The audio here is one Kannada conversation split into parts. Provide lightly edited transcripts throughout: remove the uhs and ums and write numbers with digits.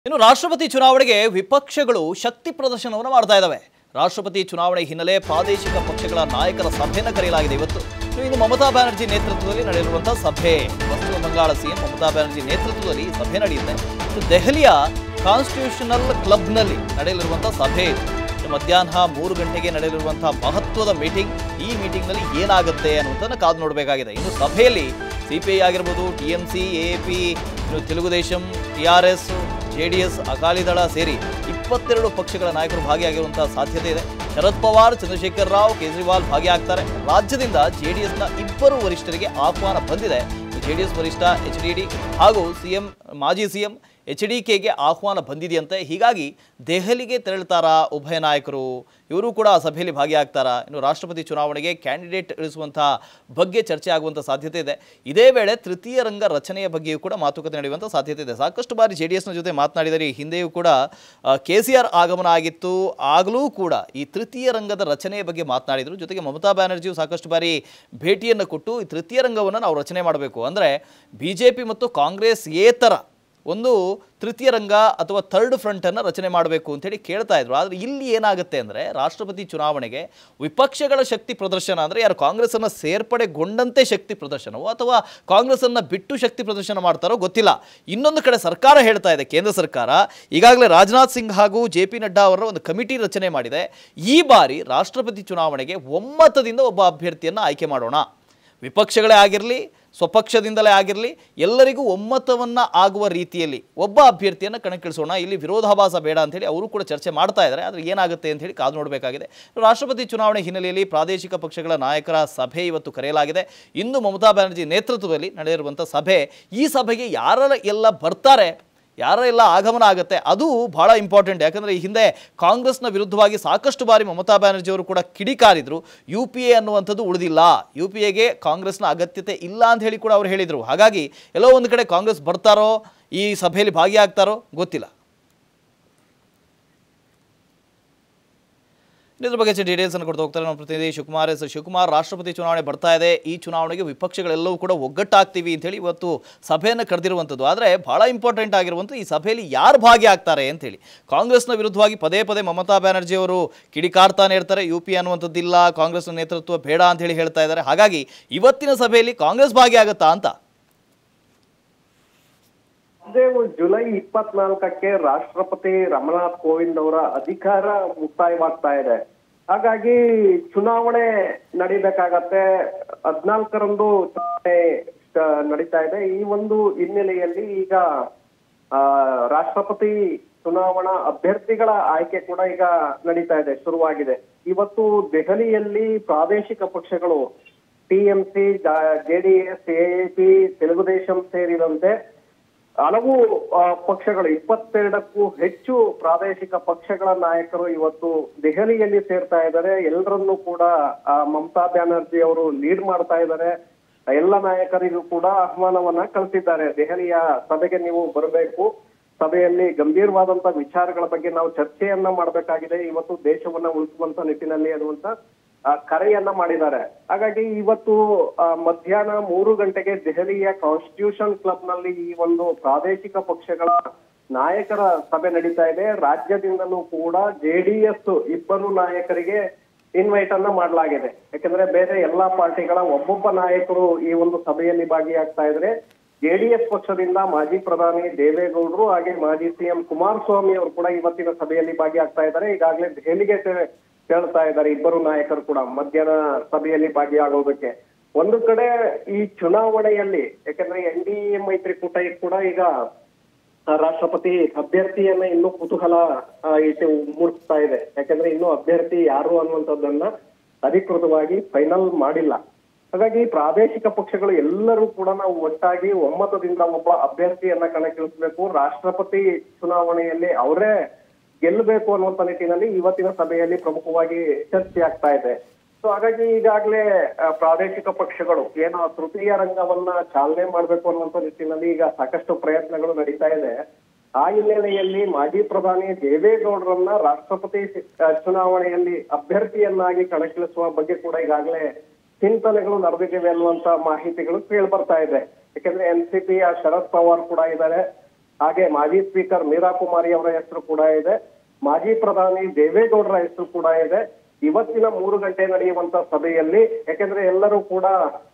ಇನ್ನು ರಾಷ್ಟ್ರಪತಿ ಚುನಾವಣೆಗೆ ವಿಪಕ್ಷಗಳು ಶಕ್ತಿ ಪ್ರದರ್ಶನವನ್ನು ಮಾಡ್ತಾ ಇದ್ದಾವೆ. ರಾಷ್ಟ್ರಪತಿ ಚುನಾವಣೆ ಹಿನ್ನೆಲೆ ಪ್ರಾದೇಶಿಕ ಪಕ್ಷಗಳ ನಾಯಕರ ಸಭೆಯನ್ನು ಕರೆಯಲಾಗಿದೆ. ಇನ್ನು ಮಮತಾ ಬ್ಯಾನರ್ಜಿ ನೇತೃತ್ವದಲ್ಲಿ ನಡೆಯುವಂತಹ ಸಭೆ, ಪಶ್ಚಿಮ ಬಂಗಾಳ ಸಿಎಂ ಮಮತಾ ಬ್ಯಾನರ್ಜಿ ನೇತೃತ್ವದಲ್ಲಿ ಸಭೆ ನಡೆಯುತ್ತೆ. ದೆಹಲಿಯ ಕಾನ್ಸ್ಟಿಟ್ಯೂಷನಲ್ ಕ್ಲಬ್ನಲ್ಲಿ ನಡೆಯಲಿರುವಂತಹ ಸಭೆ ಇದು. ಮಧ್ಯಾಹ್ನ 3 ಗಂಟೆಗೆ ನಡೆಯಲಿರುವಂತಹ ಮಹತ್ವದ ಮೀಟಿಂಗ್. ಈ ಮೀಟಿಂಗ್ನಲ್ಲಿ ಏನಾಗುತ್ತೆ ಅನ್ನುವಂಥದ್ದನ್ನು ಕಾದು ನೋಡಬೇಕಾಗಿದೆ. ಇನ್ನು ಸಭೆಯಲ್ಲಿ ಸಿಪಿಐ ಆಗಿರ್ಬೋದು, ಟಿಎಂಸಿ, ಎಎಪಿ, ಇನ್ನು ತೆಲುಗುದೇಶಂ, ಟಿಆರ್ಎಸ್, ಜೆಡಿಎಸ್, ಅಕಾಲಿ ದಳ ಸೇರಿ 22 ಪಕ್ಷಗಳ ನಾಯಕರು ಭಾಗಿಯಾಗಿರುವಂತಹ ಸಾಧ್ಯತೆ ಇದೆ. ಶರದ್ ಪವಾರ್, ಚಂದ್ರಶೇಖರ್ ರಾವ್, ಕೇಜ್ರಿವಾಲ್ ಭಾಗಿಯಾಗ್ತಾರೆ. ರಾಜ್ಯದಿಂದ ಜೆಡಿಎಸ್ನ 2 ವರಿಷ್ಠರಿಗೆ ಆಹ್ವಾನ ಬಂದಿದೆ. ಜೆಡಿಎಸ್ ವರಿಷ್ಠ ಎಚ್ಡಿಡಿ ಹಾಗೂ ಮಾಜಿ ಸಿಎಂ ಎಚ್ಡಿಕೆಗೆ ಆಹ್ವಾನ ಬಂದಿದೆಯಂತೆ. ಹೀಗಾಗಿ ದೆಹಲಿಗೆ ತೆರಳುತ್ತಾರಾ ಉಭಯ ನಾಯಕರು? ಇವರು ಕೂಡ ಆ ಸಭೆಯಲ್ಲಿ ಭಾಗಿಯಾಗ್ತಾರಾ? ಇನ್ನು ರಾಷ್ಟ್ರಪತಿ ಚುನಾವಣೆಗೆ ಕ್ಯಾಂಡಿಡೇಟ್ ಇಳಿಸುವಂತಹ ಬಗ್ಗೆ ಚರ್ಚೆ ಆಗುವಂಥ ಸಾಧ್ಯತೆ ಇದೆ. ಇದೇ ವೇಳೆ ತೃತೀಯ ರಂಗ ರಚನೆಯ ಬಗ್ಗೆಯೂ ಕೂಡ ಮಾತುಕತೆ ನಡೆಯುವಂಥ ಸಾಧ್ಯತೆ ಇದೆ. ಸಾಕಷ್ಟು ಬಾರಿ ಜೆಡಿಎಸ್ನ ಜೊತೆ ಮಾತನಾಡಿದರೆ ಹಿಂದೆಯೂ ಕೂಡ KCR ಆಗಮನ ಆಗಿತ್ತು. ಆಗಲೂ ಕೂಡ ಈ ತೃತೀಯ ರಂಗದ ರಚನೆಯ ಬಗ್ಗೆ ಮಾತನಾಡಿದರು. ಜೊತೆಗೆ ಮಮತಾ ಬ್ಯಾನರ್ಜಿಯು ಸಾಕಷ್ಟು ಬಾರಿ ಭೇಟಿಯನ್ನು ಕೊಟ್ಟು ಈ ತೃತೀಯ ರಂಗವನ್ನು ನಾವು ರಚನೆ ಮಾಡಬೇಕು, ಅಂದರೆ BJP ಮತ್ತು ಕಾಂಗ್ರೆಸ್ ಏತರ ಒಂದು ತೃತೀಯ ರಂಗ ಅಥವಾ ಥರ್ಡ್ ಫ್ರಂಟನ್ನು ರಚನೆ ಮಾಡಬೇಕು ಅಂತೇಳಿ ಕೇಳ್ತಾ ಇದ್ರು. ಆದರೆ ಇಲ್ಲಿ ಏನಾಗುತ್ತೆ ಅಂದರೆ ರಾಷ್ಟ್ರಪತಿ ಚುನಾವಣೆಗೆ ವಿಪಕ್ಷಗಳ ಶಕ್ತಿ ಪ್ರದರ್ಶನ ಅಂದರೆ ಯಾರು ಕಾಂಗ್ರೆಸ್ಸನ್ನು ಸೇರ್ಪಡೆಗೊಂಡಂತೆ ಶಕ್ತಿ ಪ್ರದರ್ಶನವೋ ಅಥವಾ ಕಾಂಗ್ರೆಸ್ಸನ್ನು ಬಿಟ್ಟು ಶಕ್ತಿ ಪ್ರದರ್ಶನ ಮಾಡ್ತಾರೋ ಗೊತ್ತಿಲ್ಲ. ಇನ್ನೊಂದು ಕಡೆ ಸರ್ಕಾರ ಹೇಳ್ತಾ ಇದೆ, ಕೇಂದ್ರ ಸರ್ಕಾರ ಈಗಾಗಲೇ ರಾಜನಾಥ್ ಸಿಂಗ್ ಹಾಗೂ JP ನಡ್ಡಾ ಅವರ ಒಂದು ಕಮಿಟಿ ರಚನೆ ಮಾಡಿದೆ. ಈ ಬಾರಿ ರಾಷ್ಟ್ರಪತಿ ಚುನಾವಣೆಗೆ ಒಮ್ಮತದಿಂದ ಒಬ್ಬ ಅಭ್ಯರ್ಥಿಯನ್ನು ಆಯ್ಕೆ ಮಾಡೋಣ. ವಿಪಕ್ಷಗಳೇ ಆಗಿರಲಿ, ಸ್ವಪಕ್ಷದಿಂದಲೇ ಆಗಿರಲಿ, ಎಲ್ಲರಿಗೂ ಒಮ್ಮತವನ್ನು ಆಗುವ ರೀತಿಯಲ್ಲಿ ಒಬ್ಬ ಅಭ್ಯರ್ಥಿಯನ್ನು ಕಣಕ್ಕಿಳಿಸೋಣ. ಇಲ್ಲಿ ವಿರೋಧಾಭಾಸ ಬೇಡ ಅಂಥೇಳಿ ಅವರು ಕೂಡ ಚರ್ಚೆ ಮಾಡ್ತಾ ಇದ್ದಾರೆ. ಆದರೆ ಏನಾಗುತ್ತೆ ಅಂಥೇಳಿ ಕಾದು ನೋಡಬೇಕಾಗಿದೆ. ರಾಷ್ಟ್ರಪತಿ ಚುನಾವಣೆ ಹಿನ್ನೆಲೆಯಲ್ಲಿ ಪ್ರಾದೇಶಿಕ ಪಕ್ಷಗಳ ನಾಯಕರ ಸಭೆ ಇವತ್ತು ಕರೆಯಲಾಗಿದೆ. ಇಂದು ಮಮತಾ ಬ್ಯಾನರ್ಜಿ ನೇತೃತ್ವದಲ್ಲಿ ನಡೆದಿರುವಂಥ ಸಭೆ. ಈ ಸಭೆಗೆ ಯಾರೆಲ್ಲ ಬರ್ತಾರೆ, ಯಾರೆಲ್ಲ ಆಗಮನ ಆಗುತ್ತೆ, ಅದು ಬಹಳ ಇಂಪಾರ್ಟೆಂಟ್. ಯಾಕಂದರೆ ಈ ಹಿಂದೆ ಕಾಂಗ್ರೆಸ್ನ ವಿರುದ್ಧವಾಗಿ ಸಾಕಷ್ಟು ಬಾರಿ ಮಮತಾ ಬ್ಯಾನರ್ಜಿಯವರು ಕೂಡ ಕಿಡಿಕಾರಿದ್ರು. UPA ಅನ್ನುವಂಥದ್ದು ಉಳಿದಿಲ್ಲ, UPAಗೆ ಕಾಂಗ್ರೆಸ್ನ ಅಗತ್ಯತೆ ಇಲ್ಲ ಅಂತ ಹೇಳಿ ಕೂಡ ಅವರು ಹೇಳಿದರು. ಹಾಗಾಗಿ ಎಲ್ಲೋ ಒಂದು ಕಡೆ ಕಾಂಗ್ರೆಸ್ ಬರ್ತಾರೋ, ಈ ಸಭೆಯಲ್ಲಿ ಭಾಗಿಯಾಗ್ತಾರೋ ಗೊತ್ತಿಲ್ಲ. ಇದ್ರ ಬಗ್ಗೆ ಡೀಟೇಲ್ಸ್ ಅನ್ನು ಕೊಡ್ತಾ ಹೋಗ್ತಾರೆ ನಮ್ಮ ಪ್ರತಿನಿಧಿ ಶಿವಕುಮಾರ್. ಶಿವಕುಮಾರ್, ರಾಷ್ಟ್ರಪತಿ ಚುನಾವಣೆ ಬರ್ತಾ ಇದೆ. ಈ ಚುನಾವಣೆಗೆ ವಿಪಕ್ಷಗಳೆಲ್ಲವೂ ಕೂಡ ಒಗ್ಗಟ್ಟಾಗ್ತೀವಿ ಅಂತೇಳಿ ಇವತ್ತು ಸಭೆಯನ್ನು ಕರೆದಿರುವಂಥದ್ದು. ಆದರೆ ಬಹಳ ಇಂಪಾರ್ಟೆಂಟ್ ಆಗಿರುವಂಥ ಈ ಸಭೆಯಲ್ಲಿ ಯಾರು ಭಾಗಿಯಾಗ್ತಾರೆ ಅಂತೇಳಿ. ಕಾಂಗ್ರೆಸ್ನ ವಿರುದ್ಧವಾಗಿ ಪದೇ ಪದೇ ಮಮತಾ ಬ್ಯಾನರ್ಜಿ ಅವರು ಕಿಡಿಕಾರ್ತಾನೆ ಇರ್ತಾರೆ. UPA ಅನ್ನುವಂಥದ್ದಿಲ್ಲ, ಕಾಂಗ್ರೆಸ್ನ ನೇತೃತ್ವ ಬೇಡ ಅಂತೇಳಿ ಹೇಳ್ತಾ ಇದ್ದಾರೆ. ಹಾಗಾಗಿ ಇವತ್ತಿನ ಸಭೆಯಲ್ಲಿ ಕಾಂಗ್ರೆಸ್ ಭಾಗಿಯಾಗುತ್ತಾ ಅಂತ? ಜುಲೈ 24ಕ್ಕೆ ರಾಷ್ಟ್ರಪತಿ ರಾಮನಾಥ್ ಕೋವಿಂದ್ ಅವರ ಅಧಿಕಾರ ಮುಕ್ತಾಯವಾಗ್ತಾ ಇದೆ. ಹಾಗಾಗಿ ಚುನಾವಣೆ ನಡೀಬೇಕಾಗತ್ತೆ. 14ರಂದು ಚುನಾವಣೆ ನಡೀತಾ ಇದೆ. ಈ ಒಂದು ಹಿನ್ನೆಲೆಯಲ್ಲಿ ಈಗ ರಾಷ್ಟ್ರಪತಿ ಚುನಾವಣಾ ಅಭ್ಯರ್ಥಿಗಳ ಆಯ್ಕೆ ಕೂಡ ಈಗ ನಡೀತಾ ಇದೆ, ಶುರುವಾಗಿದೆ. ಇವತ್ತು ದೆಹಲಿಯಲ್ಲಿ ಪ್ರಾದೇಶಿಕ ಪಕ್ಷಗಳು TMC, JDS, AAP, ತೆಲುಗುದೇಶಂ ಸೇರಿದಂತೆ ಹಲವು ಪಕ್ಷಗಳು 22ಕ್ಕೂ ಹೆಚ್ಚು ಪ್ರಾದೇಶಿಕ ಪಕ್ಷಗಳ ನಾಯಕರು ಇವತ್ತು ದೆಹಲಿಯಲ್ಲಿ ಸೇರ್ತಾ ಇದ್ದಾರೆ. ಎಲ್ಲರನ್ನೂ ಕೂಡ ಮಮತಾ ಬ್ಯಾನರ್ಜಿ ಅವರು ಲೀಡ್ ಮಾಡ್ತಾ ಇದ್ದಾರೆ. ಎಲ್ಲ ನಾಯಕರಿಗೂ ಕೂಡ ಆಹ್ವಾನವನ್ನ ಕಳಿಸಿದ್ದಾರೆ. ದೆಹಲಿಯ ಸಭೆಗೆ ನೀವು ಬರಬೇಕು, ಸಭೆಯಲ್ಲಿ ಗಂಭೀರವಾದಂತ ವಿಚಾರಗಳ ಬಗ್ಗೆ ನಾವು ಚರ್ಚೆಯನ್ನ ಮಾಡಬೇಕಾಗಿದೆ, ಇವತ್ತು ದೇಶವನ್ನ ಉಳಿಸುವಂತ ನಿಟ್ಟಿನಲ್ಲಿ ಅನ್ನುವಂತ ಕರೆಯನ್ನ ಮಾಡಿದ್ದಾರೆ. ಹಾಗಾಗಿ ಇವತ್ತು ಮಧ್ಯಾಹ್ನ 3 ಗಂಟೆಗೆ ದೆಹಲಿಯ ಕಾನ್ಸ್ಟಿಟ್ಯೂಷನ್ ಕ್ಲಬ್ ನಲ್ಲಿ ಈ ಒಂದು ಪ್ರಾದೇಶಿಕ ಪಕ್ಷಗಳ ನಾಯಕರ ಸಭೆ ನಡೀತಾ ಇದೆ. ರಾಜ್ಯದಿಂದಲೂ ಕೂಡ JDS 2 ನಾಯಕರಿಗೆ ಇನ್ವೈಟ್ ಅನ್ನ ಮಾಡಲಾಗಿದೆ. ಯಾಕಂದ್ರೆ ಬೇರೆ ಎಲ್ಲಾ ಪಾರ್ಟಿಗಳ ಒಬ್ಬೊಬ್ಬ ನಾಯಕರು ಈ ಒಂದು ಸಭೆಯಲ್ಲಿ ಭಾಗಿಯಾಗ್ತಾ ಇದ್ರೆ. JDS ಪಕ್ಷದಿಂದ ಮಾಜಿ ಪ್ರಧಾನಿ ದೇವೇಗೌಡರು ಹಾಗೆ ಮಾಜಿ CM ಕುಮಾರಸ್ವಾಮಿ ಅವರು ಕೂಡ ಇವತ್ತಿನ ಸಭೆಯಲ್ಲಿ ಭಾಗಿಯಾಗ್ತಾ ಇದ್ದಾರೆ. ಈಗಾಗಲೇ ದೆಹಲಿಗೆ ಹೇಳ್ತಾ ಇದ್ದಾರೆ 2 ನಾಯಕರು ಕೂಡ ಮಧ್ಯಾಹ್ನ ಸಭೆಯಲ್ಲಿ ಭಾಗಿಯಾಗೋದಕ್ಕೆ. ಒಂದು ಕಡೆ ಈ ಚುನಾವಣೆಯಲ್ಲಿ, ಯಾಕಂದ್ರೆ NDA ಮೈತ್ರಿಕೂಟ ಕೂಡ ಈಗ ರಾಷ್ಟ್ರಪತಿ ಅಭ್ಯರ್ಥಿಯನ್ನ ಇನ್ನೂ ಕುತೂಹಲ ಮೂಡಿಸ್ತಾ ಇದೆ. ಯಾಕಂದ್ರೆ ಇನ್ನೂ ಅಭ್ಯರ್ಥಿ ಯಾರು ಅನ್ನುವಂಥದ್ದನ್ನ ಅಧಿಕೃತವಾಗಿ ಫೈನಲ್ ಮಾಡಿಲ್ಲ. ಹಾಗಾಗಿ ಪ್ರಾದೇಶಿಕ ಪಕ್ಷಗಳು ಎಲ್ಲರೂ ಕೂಡ ನಾವು ಒಟ್ಟಾಗಿ ಒಮ್ಮತದಿಂದ ಒಬ್ಬ ಅಭ್ಯರ್ಥಿಯನ್ನ ಕಣಕ್ಕಿಳಿಸಬೇಕು, ರಾಷ್ಟ್ರಪತಿ ಚುನಾವಣೆಯಲ್ಲಿ ಅವರೇ ಗೆಲ್ಲಬೇಕು ಅನ್ನುವಂತ ನಿಟ್ಟಿನಲ್ಲಿ ಇವತ್ತಿನ ಸಭೆಯಲ್ಲಿ ಪ್ರಮುಖವಾಗಿ ಚರ್ಚೆ ಆಗ್ತಾ ಇದೆ. ಸೊ ಹಾಗಾಗಿ ಈಗಾಗಲೇ ಪ್ರಾದೇಶಿಕ ಪಕ್ಷಗಳು ಏನೋ ತೃತೀಯ ರಂಗವನ್ನ ಚಾಲನೆ ಮಾಡ್ಬೇಕು ಅನ್ನುವಂತ ನಿಟ್ಟಿನಲ್ಲಿ ಈಗ ಸಾಕಷ್ಟು ಪ್ರಯತ್ನಗಳು ನಡೀತಾ ಇದೆ. ಆ ಹಿನ್ನೆಲೆಯಲ್ಲಿ ಮಾಜಿ ಪ್ರಧಾನಿ ದೇವೇಗೌಡರನ್ನ ರಾಷ್ಟ್ರಪತಿ ಚುನಾವಣೆಯಲ್ಲಿ ಅಭ್ಯರ್ಥಿಯನ್ನಾಗಿ ಕಣಕ್ಕಿಳಿಸುವ ಬಗ್ಗೆ ಕೂಡ ಈಗಾಗಲೇ ಚಿಂತನೆಗಳು ನಡೆದಿವೆ ಅನ್ನುವಂತ ಮಾಹಿತಿಗಳು ಕೇಳಿ ಬರ್ತಾ ಇದೆ. ಯಾಕಂದ್ರೆ NCPಯ ಶರದ್ ಪವಾರ್ ಕೂಡ ಇದ್ದಾರೆ. ಹಾಗೆ ಮಾಜಿ ಸ್ಪೀಕರ್ ಮೀರಾ ಕುಮಾರಿ ಅವರ ಹೆಸರು ಕೂಡ ಇದೆ, ಮಾಜಿ ಪ್ರಧಾನಿ ದೇವೇಗೌಡರ ಹೆಸರು ಕೂಡ ಇದೆ. ಇವತ್ತಿನ 3 ಗಂಟೆ ನಡೆಯುವಂತ ಸಭೆಯಲ್ಲಿ, ಯಾಕೆಂದ್ರೆ ಎಲ್ಲರೂ ಕೂಡ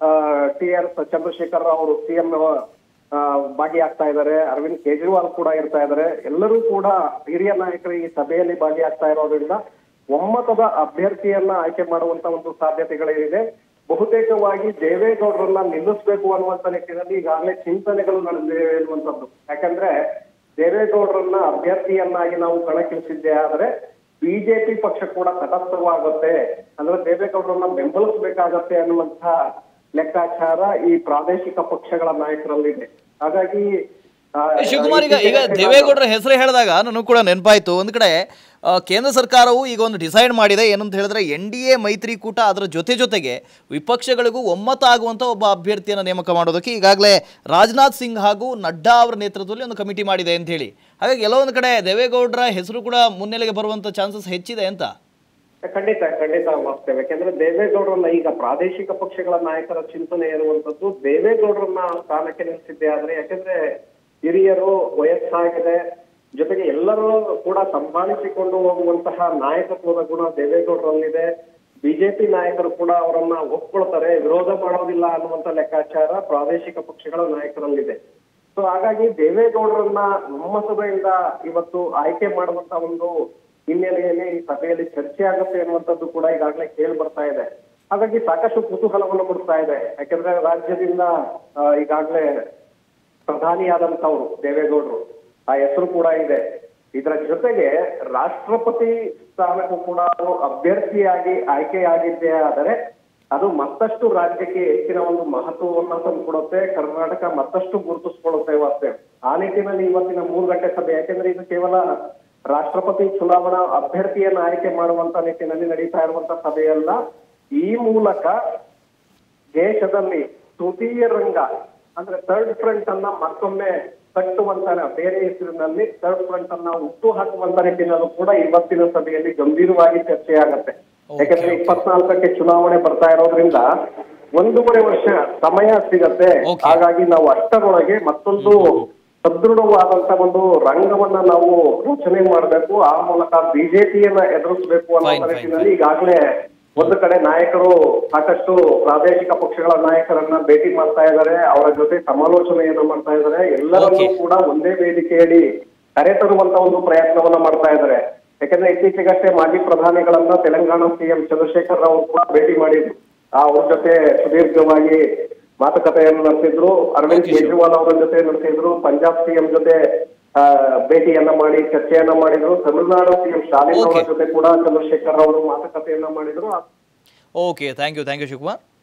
TR ಚಂದ್ರಶೇಖರ್ ರಾವ್ ಅವರು ಸಿಎಂ ಭಾಗಿಯಾಗ್ತಾ ಇದ್ದಾರೆ, ಅರವಿಂದ್ ಕೇಜ್ರಿವಾಲ್ ಕೂಡ ಇರ್ತಾ ಇದ್ದಾರೆ, ಎಲ್ಲರೂ ಕೂಡ ಹಿರಿಯ ನಾಯಕರು ಈ ಸಭೆಯಲ್ಲಿ ಭಾಗಿಯಾಗ್ತಾ ಇರೋದ್ರಿಂದ ಒಮ್ಮತದ ಅಭ್ಯರ್ಥಿಯನ್ನ ಆಯ್ಕೆ ಮಾಡುವಂತ ಒಂದು ಸಾಧ್ಯತೆಗಳಿದೆ. ಬಹುತೇಕವಾಗಿ ದೇವೇಗೌಡರನ್ನ ನಿಲ್ಲಿಸಬೇಕು ಅನ್ನುವಂತ ನಿಟ್ಟಿನಲ್ಲಿ ಈಗಾಗಲೇ ಚಿಂತನೆಗಳು ನಡೆದಿವೆ ಅನ್ನುವಂಥದ್ದು. ಯಾಕಂದ್ರೆ ದೇವೇಗೌಡರನ್ನ ಅಭ್ಯರ್ಥಿಯನ್ನಾಗಿ ನಾವು ಕಣಕ್ಕಿಳಿಸಿದ್ದೇ ಆದ್ರೆ ಬಿಜೆಪಿ ಪಕ್ಷ ಕೂಡ ತಟಸ್ಥವಾಗುತ್ತೆ, ಅಂದ್ರೆ ದೇವೇಗೌಡರನ್ನ ಬೆಂಬಲಿಸಬೇಕಾಗತ್ತೆ ಅನ್ನುವಂತಹ ಲೆಕ್ಕಾಚಾರ ಈ ಪ್ರಾದೇಶಿಕ ಪಕ್ಷಗಳ ನಾಯಕರಲ್ಲಿದೆ. ಹಾಗಾಗಿ ಶಿವಕುಮಾರ್, ಈಗ ದೇವೇಗೌಡರ ಹೆಸರು ಹೇಳಿದಾಗ ನನಗೂ ಕೂಡ ನೆನಪಾಯ್ತು. ಒಂದು ಕಡೆ ಕೇಂದ್ರ ಸರ್ಕಾರವು ಈಗ ಒಂದು ಡಿಸೈಡ್ ಮಾಡಿದೆ, ಏನಂತ ಹೇಳಿದ್ರೆ NDA ಮೈತ್ರಿಕೂಟ ಅದರ ಜೊತೆಗೆ ವಿಪಕ್ಷಗಳಿಗೂ ಒಮ್ಮತ ಆಗುವಂಥ ಒಬ್ಬ ಅಭ್ಯರ್ಥಿಯನ್ನು ನೇಮಕ ಮಾಡೋದಕ್ಕೆ ಈಗಾಗಲೇ ರಾಜನಾಥ್ ಸಿಂಗ್ ಹಾಗೂ ನಡ್ಡಾ ಅವರ ನೇತೃತ್ವದಲ್ಲಿ ಒಂದು ಕಮಿಟಿ ಮಾಡಿದೆ ಅಂತ ಹೇಳಿ. ಹಾಗಾಗಿ ಎಲ್ಲೊಂದು ಕಡೆ ದೇವೇಗೌಡರ ಹೆಸರು ಕೂಡ ಮುನ್ನೆಲೆಗೆ ಬರುವಂಥ ಚಾನ್ಸಸ್ ಹೆಚ್ಚಿದೆ ಅಂತ. ಖಂಡಿತ ವಾಸ್ತವ. ಯಾಕೆಂದ್ರೆ ದೇವೇಗೌಡರನ್ನ ಈಗ ಪ್ರಾದೇಶಿಕ ಪಕ್ಷಗಳ ನಾಯಕರ ಚಿಂತನೆ ಇರುವಂತದ್ದು ದೇವೇಗೌಡರನ್ನ ಸ್ಥಾನಕ್ಕೆ ನಿಲ್ಲಿಸಿದ್ದೆ ಆದ್ರೆ, ಯಾಕಂದ್ರೆ ಹಿರಿಯರು, ವಯಸ್ಸಾಗಿದೆ, ಜೊತೆಗೆ ಎಲ್ಲರೂ ಕೂಡ ಸಂಭಾಳಿಸಿಕೊಂಡು ಹೋಗುವಂತಹ ನಾಯಕತ್ವದ ಗುಣ ದೇವೇಗೌಡರಲ್ಲಿದೆ. ಬಿಜೆಪಿ ನಾಯಕರು ಕೂಡ ಅವರನ್ನ ಒಪ್ಕೊಳ್ತಾರೆ, ವಿರೋಧ ಮಾಡೋದಿಲ್ಲ ಅನ್ನುವಂತ ಲೆಕ್ಕಾಚಾರ ಪ್ರಾದೇಶಿಕ ಪಕ್ಷಗಳ ನಾಯಕರಲ್ಲಿದೆ. ಸೊ ಹಾಗಾಗಿ ದೇವೇಗೌಡರನ್ನ ಒಮ್ಮತದಿಂದ ಇವತ್ತು ಆಯ್ಕೆ ಮಾಡುವಂತ ಒಂದು ಹಿನ್ನೆಲೆಯಲ್ಲಿ ಈ ಸಭೆಯಲ್ಲಿ ಚರ್ಚೆ ಆಗುತ್ತೆ ಅನ್ನುವಂಥದ್ದು ಕೂಡ ಈಗಾಗಲೇ ಕೇಳಿ ಬರ್ತಾ ಇದೆ. ಹಾಗಾಗಿ ಸಾಕಷ್ಟು ಕುತೂಹಲವನ್ನು ಕೊಡ್ತಾ ಇದೆ. ಯಾಕಂದ್ರೆ ರಾಜ್ಯದಿಂದ ಈಗಾಗಲೇ ಪ್ರಧಾನಿಯಾದಂತವ್ರು ದೇವೇಗೌಡರು, ಆ ಹೆಸರು ಕೂಡ ಇದೆ. ಇದರ ಜೊತೆಗೆ ರಾಷ್ಟ್ರಪತಿ ಸ್ಥಾನಕ್ಕೂ ಕೂಡ ಅಭ್ಯರ್ಥಿಯಾಗಿ ಆಯ್ಕೆಯಾಗಿದ್ದೇ ಆದರೆ ಅದು ಮತ್ತಷ್ಟು ರಾಜ್ಯಕ್ಕೆ ಹೆಚ್ಚಿನ ಒಂದು ಮಹತ್ವವನ್ನ ತಂದುಕೊಡುತ್ತೆ, ಕರ್ನಾಟಕ ಮತ್ತಷ್ಟು ಗುರುತಿಸ್ಕೊಳ್ಳುತ್ತೆ ವಾಸ್ತವ. ಆ ನಿಟ್ಟಿನಲ್ಲಿ ಇವತ್ತಿನ 3 ಗಂಟೆ ಸಭೆ, ಯಾಕೆಂದ್ರೆ ಇದು ಕೇವಲ ರಾಷ್ಟ್ರಪತಿ ಚುನಾವಣಾ ಅಭ್ಯರ್ಥಿಯನ್ನ ಆಯ್ಕೆ ಮಾಡುವಂತ ನಿಟ್ಟಿನಲ್ಲಿ ನಡೀತಾ ಇರುವಂತ ಸಭೆಯಲ್ಲ. ಈ ಮೂಲಕ ದೇಶದಲ್ಲಿ ತೃತೀಯ ರಂಗ ಅಂದ್ರೆ ಥರ್ಡ್ ಫ್ರಂಟ್ ಅನ್ನ ಮತ್ತೊಮ್ಮೆ ಕಟ್ಟುವಂತ, ಬೇರೆ ಹೆಸರಿನಲ್ಲಿ ಥರ್ಡ್ ಫ್ರಂಟ್ ಅನ್ನ ಹುಟ್ಟು ಹಾಕುವಂತ ನಿಟ್ಟಿನಲ್ಲೂ ಕೂಡ ಇವತ್ತಿನ ಸಭೆಯಲ್ಲಿ ಗಂಭೀರವಾಗಿ ಚರ್ಚೆ ಆಗತ್ತೆ. ಯಾಕಂದ್ರೆ 24ಕ್ಕೆ ಚುನಾವಣೆ ಬರ್ತಾ ಇರೋದ್ರಿಂದ 1.5 ವರ್ಷ ಸಮಯ ಸಿಗತ್ತೆ. ಹಾಗಾಗಿ ನಾವು ಅಷ್ಟರೊಳಗೆ ಮತ್ತೊಂದು ಸದೃಢವಾದಂತ ಒಂದು ರಂಗವನ್ನ ನಾವು ರಚನೆ ಮಾಡಬೇಕು, ಆ ಮೂಲಕ ಬಿಜೆಪಿಯನ್ನ ಎದುರಿಸಬೇಕು ಅನ್ನೋ ನಿಟ್ಟಿನಲ್ಲಿ ಈಗಾಗಲೇ ಒಂದು ಕಡೆ ನಾಯಕರು ಸಾಕಷ್ಟು ಪ್ರಾದೇಶಿಕ ಪಕ್ಷಗಳ ನಾಯಕರನ್ನ ಭೇಟಿ ಮಾಡ್ತಾ ಇದ್ದಾರೆ, ಅವರ ಜೊತೆ ಸಮಾಲೋಚನೆಯನ್ನ ಮಾಡ್ತಾ ಇದ್ದಾರೆ, ಎಲ್ಲರನ್ನೂ ಕೂಡ ಒಂದೇ ವೇದಿಕೆಯಲ್ಲಿ ಕರೆತರುವಂತ ಒಂದು ಪ್ರಯತ್ನವನ್ನ ಮಾಡ್ತಾ ಇದ್ದಾರೆ. ಯಾಕಂದ್ರೆ ಇತ್ತೀಚೆಗಷ್ಟೇ ಮಾಜಿ ಪ್ರಧಾನಿಗಳನ್ನ ತೆಲಂಗಾಣ CM ಚಂದ್ರಶೇಖರ್ ರಾವ್ ಕೂಡ ಭೇಟಿ ಮಾಡಿದ್ರು, ಅವ್ರ ಜೊತೆ ಸುದೀರ್ಘವಾಗಿ ಮಾತುಕತೆಯನ್ನು ನಡೆಸಿದ್ರು. ಅರವಿಂದ್ ಕೇಜ್ರಿವಾಲ್ ಅವರ ಜೊತೆ ನಡೆಸಿದ್ರು, ಪಂಜಾಬ್ CM ಜೊತೆ ಭೇಟಿಯನ್ನ ಮಾಡಿ ಚರ್ಚೆಯನ್ನ ಮಾಡಿದ್ರು, ತಮಿಳುನಾಡು CM ಸ್ಟಾಲಿನ್ ಅವರ ಜೊತೆ ಕೂಡ ಚಂದ್ರಶೇಖರ್ ಅವರು ಮಾತುಕತೆಯನ್ನ ಮಾಡಿದ್ರು. Okay, thank you Shivakumar.